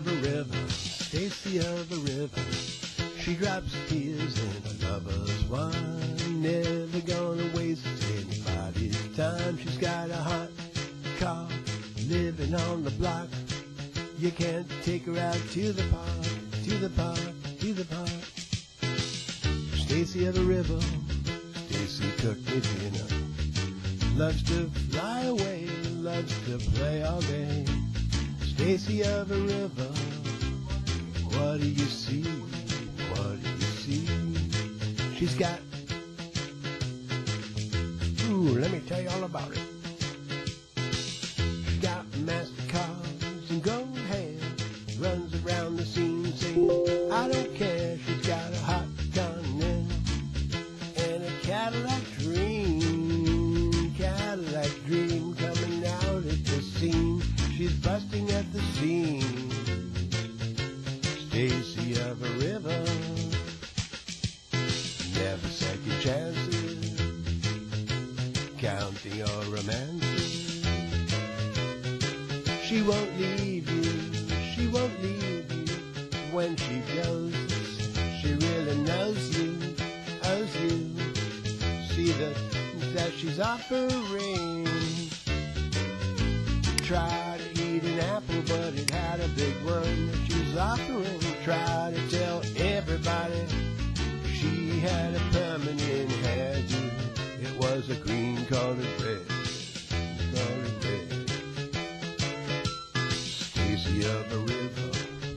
of a river, Stacy of a river. She drops tears in her lover's wine, never gonna waste anybody's time. She's got a hot car, living on the block. You can't take her out to the park, to the park, to the park. Stacy of a river, Stacy cooked me dinner. Loves to fly away, loves to play all day. Stacy of a river, what do you see? What do you see? She's got, let me tell you all about it. She's got MasterCards and gold hair, runs around the scene saying, I don't care. She's got a hot Continental and a Cadillac dream coming out at the seam. She's busting at the seam. Stacy of a river, never second chances, counting your romances. She won't leave you, she won't leave you. When she goes, she really knows you, owes you. See that she's offering. Try to eat an apple, but it had a big worm that she's offering. Try to tell everybody she had a permanent hairdo. It was a green colored red, colored red. Stacy of a river,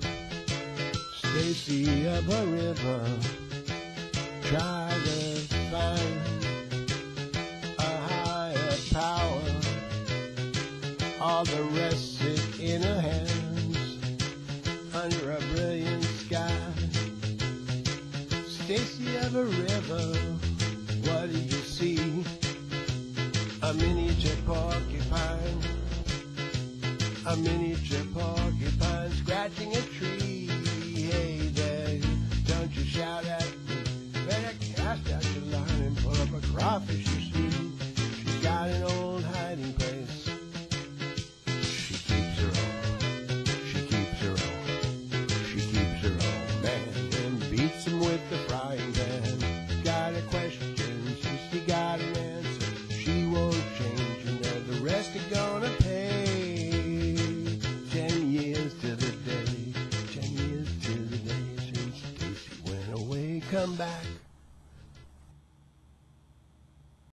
Stacy of a river. Try to find a higher power. All the rest sit in her hands under a brilliant sky. Stacy of a river, what do you see? A miniature porcupine, a miniature porcupine scratching a tree. Hey there, don't you shout at me, better cast out your line and pull up a crawfish you see. She's got an old hiding place. She keeps her own man and beats him with the frying pan. Got a question, since she got an answer, she won't change, you know the rest are gonna pay. 10 years to the day, 10 years to the day since Stacy went away. Come back